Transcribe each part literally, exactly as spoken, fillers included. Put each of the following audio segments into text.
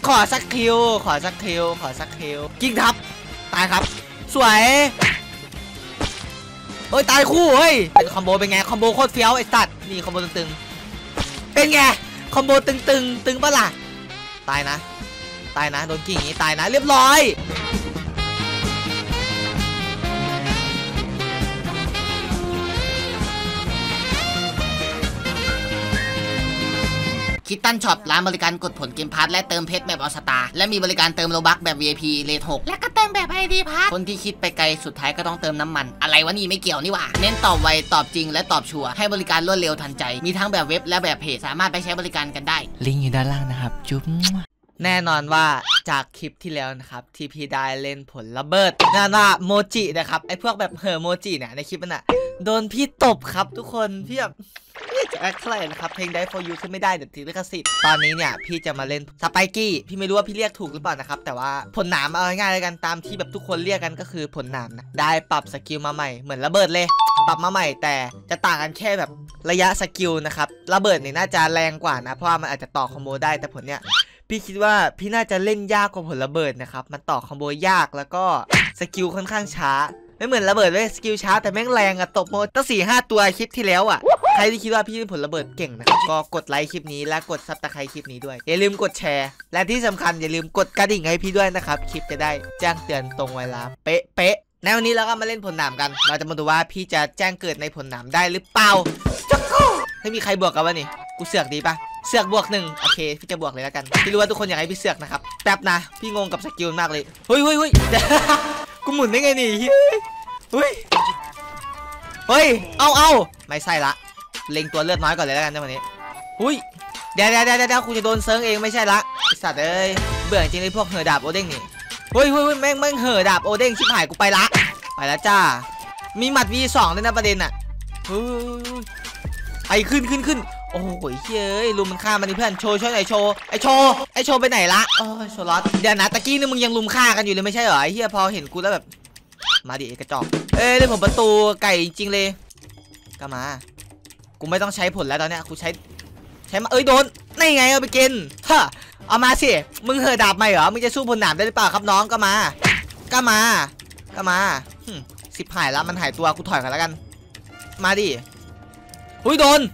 ขอสักคิวขอสักคิวขอสักคิวยิงทับตายครับสวยเฮ้ยตายคู่เฮ้ยเป็นคอมโบเป็นไงคอมโบโคตรเฟี้ยวไอ้สัตว์นี่คอมโบตึงๆเป็นไงคอมโบตึงๆตึงปะล่ะตายนะตายนะโดนกิ่งอย่างนี้ตายนะเรียบร้อยคิดตันช็อปร้านบริการกดผลเกมพาร์ทและเติมเพชรแบบออสตาและมีบริการเติมโลบัคแบบ วี ไอ พี เลทหกและก็เติมแบบ ไอ ดี พาร์ทคนที่คิดไปไกลสุดท้ายก็ต้องเติมน้ำมันอะไรวะนี่ไม่เกี่ยวนี่หว่าเน้นตอบไวตอบจริงและตอบชัวร์ให้บริการรวดเร็วทันใจมีทั้งแบบเว็บและแบบเพจสามารถไปใช้บริการกันได้ลิงก์อยู่ด้านล่างนะครับจุ๊บแน่นอนว่าจากคลิปที่แล้วนะครับที่พี่ได้เล่นผลระเบิดนั่นว่าโมจินะครับไอพวกแบบเห่อโมจิเนี่ยในคลิปมันอะโดนพี่ตบครับทุกคนพี่แบบไม่จะแอคอะไรนะครับเพลงได้ for you ขึ้นไม่ได้เดี๋ยวถือลิขสิทธิ์ตอนนี้เนี่ยพี่จะมาเล่นสไปกี้พี่ไม่รู้ว่าพี่เรียกถูกหรือเปล่านะครับแต่ว่าผลหนามเอาง่ายๆเลยกันตามที่แบบทุกคนเรียกกันก็คือผลหนามนะได้ปรับสกิลมาใหม่เหมือนระเบิดเลยปรับมาใหม่แต่จะต่างกันแค่แบบระยะสกิลนะครับระเบิดเนี่ยน่าจะแรงกว่านะเพราะว่ามันอาจจะต่อคอมโบได้แต่ผลเนี่ยพี่คิดว่าพี่น่าจะเล่นยากกว่าผลระเบิดนะครับมันต่อคอมโบยากแล้วก็สกิลค่อนข้างช้าไม่เหมือนระเบิดเลยสกิลช้าแต่แม่งแรงอะตบโมตั้งสี่ห้าตัวคลิปที่แล้วอะใครที่คิดว่าพี่เป็นผลระเบิดเก่งนะครับก็กดไลค์คลิปนี้และกดซับสไครต์คลิปนี้ด้วยอย่าลืมกดแชร์และที่สำคัญอย่าลืมกดกระดิ่งให้พี่ด้วยนะครับคลิปจะได้แจ้งเตือนตรงเวลาเป๊ะเป๊ะในวันนี้เราก็มาเล่นผลหนามกันเราจะมาดูว่าพี่จะแจ้งเกิดในผลหนามได้หรือเปล่าจักกูไม่มีใครบวกกันวะนี่กูเสือกดีปะเสือกบวกหนึ่งโอเคพี่จะบวกเลยแล้วกันพี่รู้ว่าทุกคนอยากให้พี่เสือกนะครับแป๊บนะพี่งงกับสกิลมากเลยเฮ้ยเฮ้ยเฮ้ยกูหมุนได้ไงนี่เฮ้ยเฮ้ยเอาเอาไม่ใช่ละเล็งตัวเลือดน้อยก่อนเลยแล้วกันในวันนี้หุ้ยเดี๋ยวเดี๋ยวเดี๋ยวเดี๋ยวกูจะโดนเซิร์งเองไม่ใช่ละไอสัตว์เอ้ยเบื่อจริงเลยพวกเห่อดาบโอเด้งนี่เฮ้ยเฮ้ยแม่งแม่งเห่อดาบโอเด้งชิบหายกูไปละไปละจ้ามีหมัด วี สองด้วยนะประเด็นอ่ะเฮ้ยไปขึ้นขึ้นขึ้นโอ้โหเฮ้ยลุมมันฆ่ามันนี่เพื่อนโชว์ช่วยหน่อยโชว์ไอโชว์ไอโชว์ไปไหนละโอ้ยโชว์ล็อตเดี๋ยวนะตะกี้นี่มึงยังลุมฆ่ากันอยู่เลยไม่ใช่เหรอไอเฮียพอเห็นกูแล้วแบบมาดิกระจอกเอ้ยเล่นผมประตูไก่จริงเลยก็มากูไม่ต้องใช้ผลแล้วตอนเนี้ยกูใช้ใช้มาเอ้ยโดนนี่ไงเอาไปกินฮะเอามาสิมึงเห่อดาบไหมเหรอมึงจะสู้ผลหนามได้หรือเปล่าครับน้องก็มาก็มาก็มาสิบหายแล้วมันหายตัวกูถอยกันแล้วกันมาดิอุ้ยโดน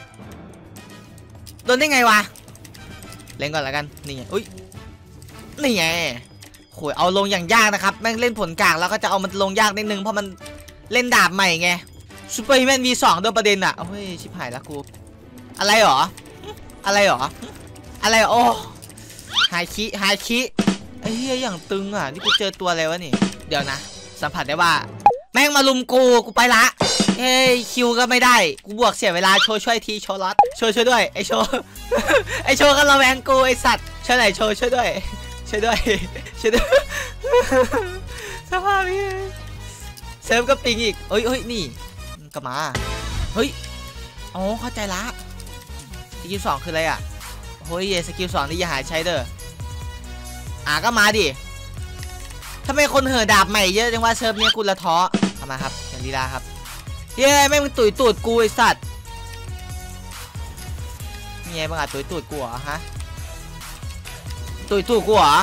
โดนได้ไงวะเล่นก่อนแล้วกันนี่ไงอุ้ยนี่ไงโหยเอาลงอย่างยากนะครับแม่งเล่นผลกลางแล้วก็จะเอามันลงยากนิดนึงเพราะมันเล่นดาบใหม่ไงซูเปอร์แมน วี สอง ด้วยประเด็นอ่ะเฮ้ยชิบหายแล้วกูอะไรหรออะไรหรออะไรโอ้ไฮคิไฮคิไอ้เหี้ยอย่างตึงอ่ะนี่กูเจอตัวอะไรวะนี่เดี๋ยวนะสัมผัสได้ว่าแม่งมาลุมกูกูไปละเฮ้ยคิวก็ไม่ได้กูบวกเสียเวลาโชว์ช่วยทีโชว์ล็อตโชว์ช่วยด้วยไอโชว์ไอโชว์กันระแวงกูไอสัตว์ช่วยไหนโชว์ช่วยด้วยช่วยด้วยช่วยด้วยสภาพนี้เซิร์ฟก็ปิงอีกเอ้ยเอ้ยนี่ก็มาเฮ้ยอ๋อเข้าใจละสกิลสองคืออะไรอ่ะเฮ้ยสกิลสองนี่อย่าหาใช้เด้ออ่ะก็มาดิทำไมคนเห่อดาบใหม่เยอะจังว่าเซิร์ฟเนี้ยกูละท้อทำมาครับอย่างลีลาครับเย้แม่งมึงตุยตูดกูไอสัตว์มีไงบ้างอ่ะตุยตูดกูเหรอฮะตุยตูดกูเหรอ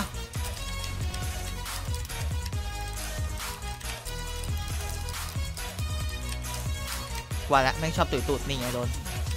ว่าแล้วแม่งชอบตุยตูดนี่ไงโดน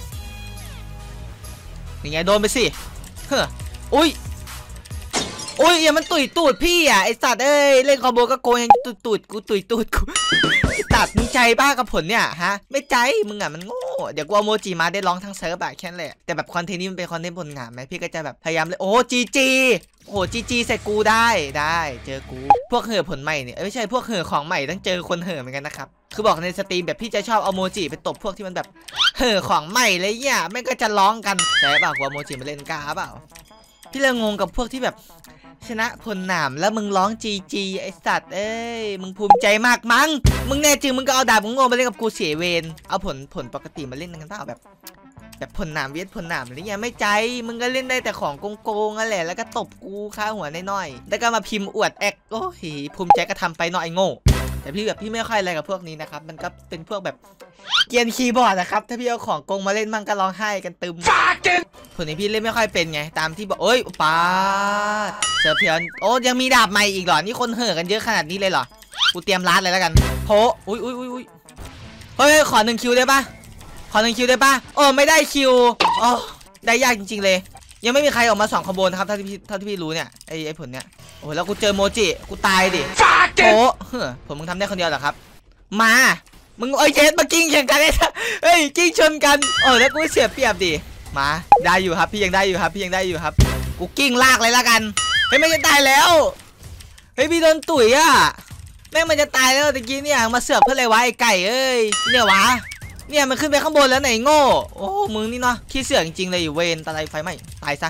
นี่ไงโดนไปสิเฮ้ออุ้ยอุ้ยอย่ามันตุยตูดพี่อ่ะไอสัตว์เอ้ยเล่นคอมโบก็โกงยังตุยตูดกูตุยตูดกูตัดมึงใจบ้ากับผลเนี่ยฮะไม่ใจมึงอ่ะมันโง่เดี๋ยวกูเอาโมจิมาได้ร้องทั้งเซิร์ฟแบบแค่นั้นแหละแต่แบบคอนเทนต์นี้มันเป็นคอนเทนต์ผลงานไหมพี่ก็จะแบบพยายามเลยโอ้จีจีโอ้จีจีใส่กูได้ได้เจอกูพวกเห่อผลใหม่เนี่ยไม่ใช่พวกเห่อของใหม่ต้องเจอคนเห่อเหมือนกันนะครับคือบอกในสตรีมแบบพี่จะชอบเอาโมจิไปตบพวกที่มันแบบเห่อของใหม่เลยเนี่ยแม่งก็จะร้องกันแต่เปล่ากูเอาโมจิมาเล่นกล้าเปล่าพี่เลยงงกับพวกที่แบบชนะผลหนามแล้วมึงร้องจีจีไอสัตว์เอ้ยมึงภูมิใจมากมั้งมึงแน่จริงมึงก็เอาดาบมึงโง่มาเล่นกับกูเสียเวรเอาผลผลปกติมาเล่นกันเปล่าแบบแบบผลหนามเวียดผลหนามอะไรเงี้ยไม่ใจมึงก็เล่นได้แต่ของโกงๆนั่นแหละแล้วก็ตบกูค่าหัวน้อยๆแล้วก็มาพิมพ์อวดแอคโอ้ยภูมิใจก็ทำไปหน่อยโง่แต่พี่แบบพี่ไม่ค่อยอะไรกับพวกนี้นะครับมันก็เป็นพวกแบบเกียนคีย์บอร์ดนะครับถ้าพี่เอาของโกงมาเล่นมั่งก็ร้องไห้กันตึมผลนี้พี่เล่นไม่ค่อยเป็นไงตามที่บอกเอ้ยป้าเสือเพียนโอ้ยังมีดาบใหม่อีกเหรอนี่คนเห่อกันเยอะขนาดนี้เลยเหรอกูเตรียมรัดเลยแล้วกันโถอุ้ยอุ้ยอุ้ยอุ้ยเฮ้ยขอหนึ่งคิวได้ปะขอหนึ่งคิวได้ปะโอ้ไม่ได้คิวโอ้ได้ยากจริงๆเลยยังไม่มีใครออกมาสองขบวนนะครับเท่าที่พี่เท่าที่พี่รู้เนี่ยไอ้ไอ้ผลเนี้ยโอ้แล้วกูเจอโมจิกูตายดิโถเฮ้อผมมึงทำได้คนเดียวเหรอครับมามึงเอ้ยเจสมากิ้งแข่งกันเลยเฮ้ยกิ้งชนกันโอ้แล้วกูเสียเปรียบดิมาได้อยู่ครับพี่ยังได้อยู่ครับพี่ยังได้อยู่ครับกูกิ้งลากเลยละกันเฮ้ยไม่จะตายแล้วเฮ้ยพี่โดนตุ๋ยอ่ะแม่งมันจะตายแล้วตะกี้เนี่ยมาเสือกเพื่ออะไรวะไอ้ไก่เอ้ยเนี่ยวะเนี่ยมันขึ้นไปข้างบนแล้วไหนโง่โอ้มึงนี่เนาะขี้เสือกจริงๆเลยอยู่เวนตะไลไฟไหม้ตายซะ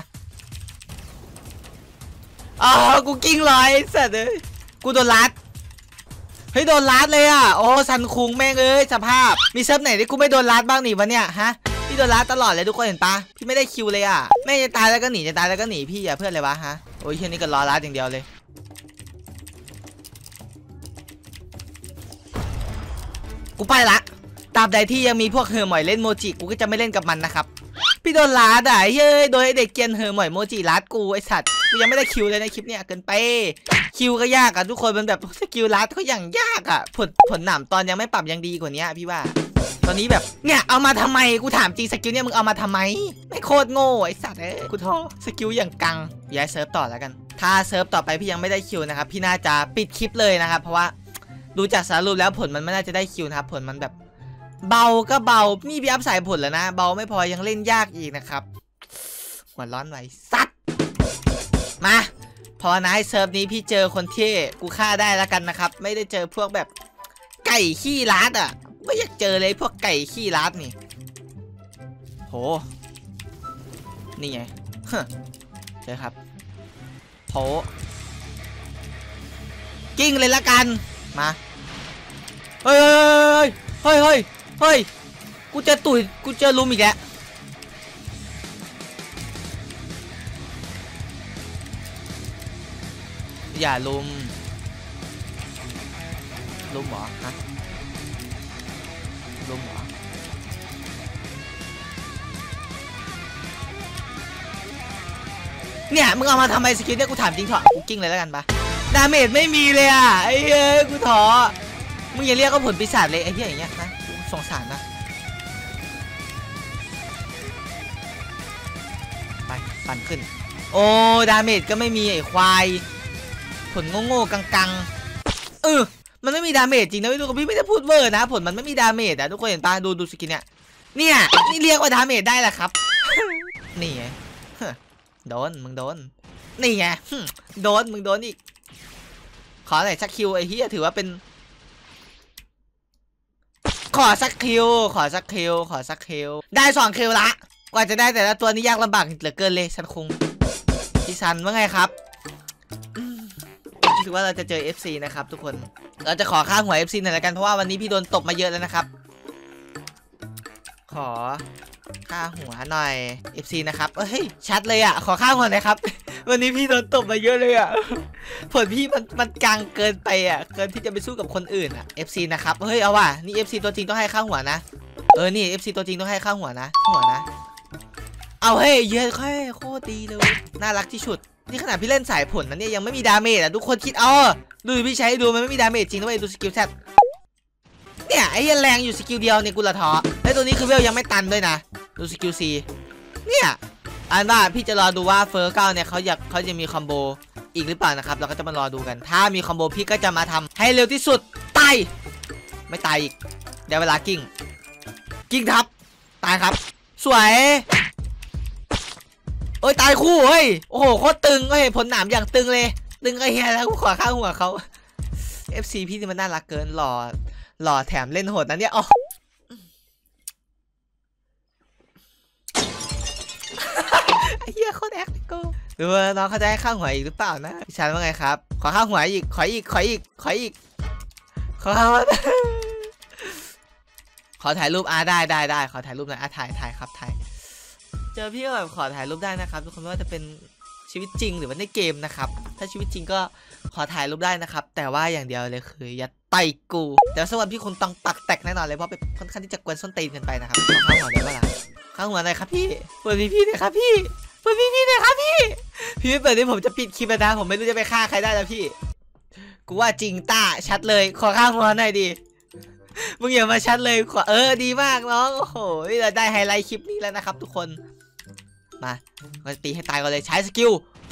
อ๋อกูกิ้งลอยเสร็จเลยกูโดนลัดเฮ้ยโดนลัดเลยอ่ะโอ้สันคุงแม่งเอ้ยสภาพมีเซิร์ฟไหนที่กูไม่โดนลัดบ้างหนิวะเนี่ยฮะพี่โดนลัดตลอดเลยทุกคนเห็นปะพี่ไม่ได้คิวเลยอ่ะแม่จะตายแล้วก็หนีจะตายแล้วก็หนีพี่อ่ะเพื่อนเลยวะฮะโอ้ยเช่นนี้ก็รอลัดอย่างเดียวเลยกูไปละตราบใดที่ยังมีพวกเฮอร์หมอยเล่นโมจิกูก็จะไม่เล่นกับมันนะครับพี่โดนลัดอ่ะเฮ้ยโดยเด็กเกียนเฮอร์หมอยโมจิลัดกูไอสัตว์กูยังไม่ได้คิวเลยในคลิปเนี้ยเกินไปคิวก็ยากอ่ะทุกคนมันแบบสกิลลัดก็อย่างยากอ่ะผลผลหนามตอนยังไม่ปรับยังดีกว่านี้พี่ว่าตอนนี้แบบเนี่ยเอามาทำไมกูถามจริงสกิลเนี่ยมึงเอามาทำไมไม่โคตรโง่ไอสัตว์เอ้ยกูท้อสกิลอย่างกังย้ายเซิร์ฟต่อแล้วกันถ้าเซิร์ฟต่อไปพี่ยังไม่ได้คิวนะครับพี่น่าจะปิดคลิปเลยนะครับเพราะว่าดูจากสรุปแล้วผลมันไม่น่าจะได้คิวนะครับผลมันแบบเบาก็เบานี่พี่อัพสายผลแล้วนะเบาไม่พอยังเล่นยากอีกนะครับหัวร้อนไว้ซัดมาพอนะเซิร์ฟนี้พี่เจอคนที่กูฆ่าได้แล้วกันนะครับไม่ได้เจอพวกแบบไก่ขี้รัดอ่ะไม่อยากเจอเลยพวกไก่ขี้รัดนี่โหนี่ไงเจอครับโถกิ้งเลยละกันมาเฮ้ยเฮ้ยเฮ้ยเฮ้ยกูเจอตุ๋ยกูเจอลุมอีกแล้วอย่าลุมลุมเหรอฮะลุมเหรอเนี่ยมึงเอามาทำไมสกิลเนี่ยกูถามจริงเถอะกูกิ้งเลยแล้วกันปะดาเมจไม่มีเลยอ่ะไอ้เอ้ยกูท้อมึงอย่าเรียกว่าผลปีศาจเลยไอ้เหี้ยอย่างเงี้ยนะสงสารนะไปปั่นขึ้นโอ้ดาเมจก็ไม่มีไอ้ควายผลโง่ๆกังๆเออมันไม่มีดาเมจจริงนะไม่รู้กับพี่ไม่ได้พูดเวอร์นะผลมันไม่มีดาเมจอะทุกคนเห็นปะดูดูสกินเนี่ยเนี่ยนี่เรียกว่าดาเมจได้แหละครับนี่ไงโดนมึงโดนนี่ไงโดนมึงโดนอีกขอหน่อยสักคิวไอ้เหี้ยถือว่าเป็นขอสักคิวขอสักคิวขอสักคิวได้สองคิวละกว่าจะได้แต่ละตัวนี้ยากลำบากเหลือเกินเลยฉันคงพี่ซันว่าไงครับรู้สึกว่าเราจะเจอ เอฟ ซี นะครับทุกคนเราจะขอค่าหัว เอฟ ซี หน่อยละกันเพราะว่าวันนี้พี่โดนตบมาเยอะแล้วนะครับขอค่าหัวหน่อย เอฟ ซี นะครับเฮ้ยชัดเลยอ่ะขอค่าหัวหน่อยครับวันนี้พี่โดนตบมาเยอะเลยอ่ะผลพี่มันมันกลางเกินไปอ่ะเกินที่จะไปสู้กับคนอื่นอ่ะ เอฟ ซี นะครับเฮ้ยเอาว่ะนี่ เอฟ ซี ตัวจริงต้องให้ค่าหัวนะเออนี่ เอฟ ซี ตัวจริงต้องให้ค่าหัวนะหัวนะเอาเฮ้ยเยอะแค่โคตรดีเลยน่ารักที่สุดนี่ขนาดพี่เล่นสายผลนั้นเนี่ยยังไม่มีดาเมจอ่ะทุกคนคิดเอาดูพี่ใช้ดูมันไม่มีดาเมจจริงนะเว้ยดูสกิลแซดเนี่ยไอ้ยันแรงอยู่สกิลเดียวเนี่ยกูละท้อแล้วตัวนี้คือเวลยังไม่ตันด้วยนะดูสกิล C เนี่ยอันว่าพี่จะรอดูว่าเฟอร์เก้าเนี่ยเขาอยากเขาจะมีคอมโบอีกหรือเปล่านะครับเราก็จะมารอดูกันถ้ามีคอมโบพี่ก็จะมาทำให้เร็วที่สุดตายไม่ตายอีกเดี๋ยวเวลากิ้งกิ้งทับตายครับสวยโอ้ยตายคู่เฮ้ยโอ้โหโคตรตึงเฮ้ยผลหนามอย่างตึงเลยตึงไอ้เหี้ยแล้วกูขอข้างหัวเขา เอฟ ซี พี่นี่มันน่ารักเกินหล่อหล่อแถมเล่นโหดนะเนี่ยอ๋อไอ้เหี้ยโคตรแอคกูดูว่าน้องเขาจะให้ข้างหัวอีกหรือเปล่านะพี่ชันว่าไงครับขอข้างหัวอีกขออีกขออีกขออีกขอข้างหัวขอถ่ายรูปอ่ะได้ได้ได้ขอถ่ายรูปหน่อยอ่ะถ่ายถ่ายครับถ่ายเจอพี่ก็แบบขอถ่ายรูปได้นะครับทุกคนไม่ว่าจะเป็นชีวิตจริงหรือว่าในเกมนะครับถ้าชีวิตจริงก็ขอถ่ายรูปได้นะครับแต่ว่าอย่างเดียวเลยคืออย่าต่อยกูแต่สำหรับพี่คุณต้องปักแตกแน่นอนเลยเพราะเป็นค่อนข้างที่จะกวนส้นตีนเกินไปนะครับขอข้าวหัวได้ปะล่ะข้าวหัวหน่อยครับพี่เปิดพี่พี่หน่อยครับพี่เปิดพี่พี่หน่อยครับพี่พี่ไม่เปิดนี่ผมจะปิดคลิปนะผมไม่รู้จะไปฆ่าใครได้แล้วพี่กูว่าจริงต้าชัดเลยขอข้าวหัวหน่อยดิมึงอย่ามาชัดเลยขอเออดีมากน้องโอ้โหเราได้ไฮไลท์คลิปนี้แล้วนะครับทุกคนมาเราจะตีให้ตายก่อนเลยใช้สกิลโพ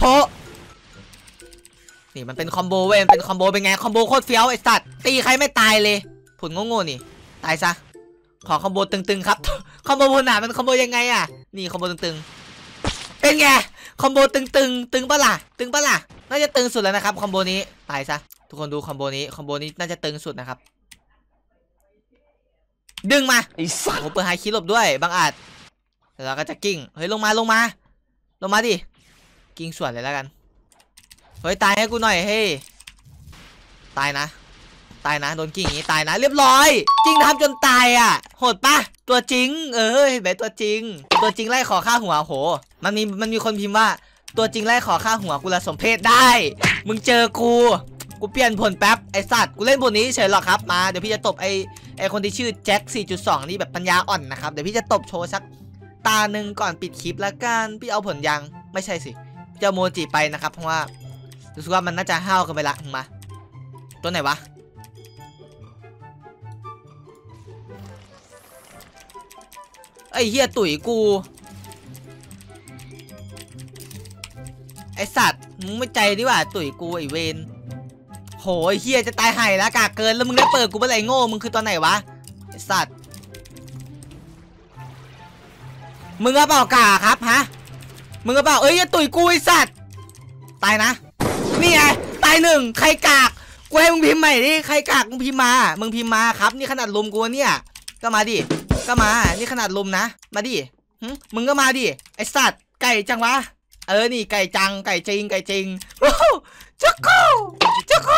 นี่มันเป็นคอมโบเว้ยเป็นคอมโบเป็นไงคอมโบโคตรเฟี้ยวไอ้สัตว์ตีใครไม่ตายเลยผลโง่ๆนี่ตายซะขอคอมโบตึงๆครับคอมโบผลหนามันคอมโบยังไงอ่ะนี่คอมโบตึงๆเป็นไงคอมโบตึงๆตึงปะล่ะตึงปะล่ะน่าจะตึงสุดแล้วนะครับคอมโบนี้ตายซะทุกคนดูคอมโบนี้คอมโบนี้น่าจะตึงสุดนะครับดึงมาไอ้สัตว์ผมเปิดไฮคิดหลบด้วยบางอาจแล้วก็จะกิ้งเฮ้ยลงมาลงมาลงมาดิกิ้งส่วนเลยแล้วกันเฮ้ยตายให้กูหน่อยเฮ้ยตายนะตายนะโดนกิ้งอย่างนี้ตายนะเรียบร้อยกิ้งทำจนตายอ่ะโหดปะตัวจริงเออเห็นไหมตัวจริงตัวจริงไล่ขอค่าหัวโหมันมีมันมีคนพิมพ์ว่าตัวจริงไล่ขอค่าหัวกูละสมเพศได้มึงเจอกูกูเปลี่ยนผลแป๊บไอสัตว์กูเล่นบทนี้เฉยหรอกครับมาเดี๋ยวพี่จะตบไอไอคนที่ชื่อแจ็ค สี่จุดสอง นี่แบบปัญญาอ่อนนะครับเดี๋ยวพี่จะตบโชว์สักตาหนึ่งก่อนปิดคลิปละกันพี่เอาผลยังไม่ใช่สิพี่จะโมจิไปนะครับเพราะว่ารู้สึกว่ามันน่าจะห้าวกันไปละมาตัวไหนวะไอเฮียตุ๋ยกูไอสัตว์มึงไม่ใจดิว่าตุ๋ยกูไอเวนโหไอเฮียจะตายห่แล้วกากเกินแล้วมึงได้เปิดกูเมื่อไหร่โง่มึงคือตอนไหนวะไอสัตว์มึงก็เปล่ากาครับฮะมึงก็เปล่าเอ้ยตุ๋ยกูไอสัตว์ตายนะนี่ไงตายหนึ่งใครกากกูให้มึงพิมพ์ใหม่ดิใครกากมึงพิมพ์มามึงพิมพ์มาครับนี่ขนาดลุมกูเนี่ยก็มาดิก็มานี่ขนาดลุมนะมาดิมึงก็มาดิไอสัตว์ไก่จังวะเออนี่ไก่จังไก่จริงไก่จริงว้าวจักกูจักกู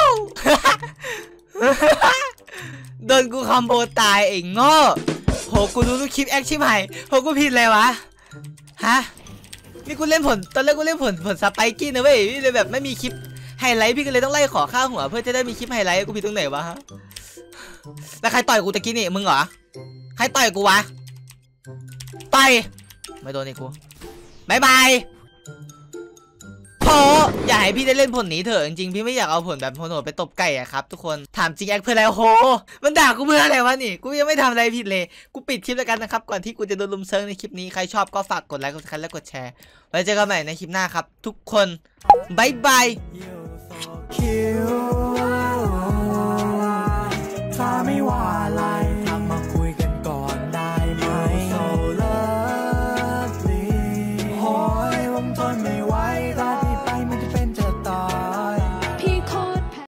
โดนกูคอมโบตายเองโง่โหกูดูทุกคลิปแอคชิบหายโหกูผิดเลยวะฮะนี่กูเล่นผลตอนแรกกูเล่นผลผลสไปกี้นะเว้ยพี่เลยแบบไม่มีคลิปไฮไลท์พี่ก็เลยต้องไล่ขอค่าหัวเพื่อจะได้มีคลิปไฮไลท์กูผิดตรงไหนวะฮะแล้วใครต่อยกูตะกี้นี่มึงเหรอใครต่อยกูวะต่อยไม่โดนนี่กูบายบายโหอยากให้พี่ได้เล่นผลนี้เถอะจริงๆพี่ไม่อยากเอาผลแบบโหดไปตบไก่อะครับทุกคนถามจริงแอคเพื่ออะไรโหมันด่ากูเพื่ออะไรวะนี่กูยังไม่ทำอะไรผิดเลยกูปิดคลิปแล้วกันนะครับก่อนที่กูจะโดนลุมเซิร์ฟในคลิปนี้ใครชอบก็ฝากกดไลค์กดซับสไครบ์และกดแชร์ไว้เจอกันใหม่ในคลิปหน้าครับทุกคนบายบาย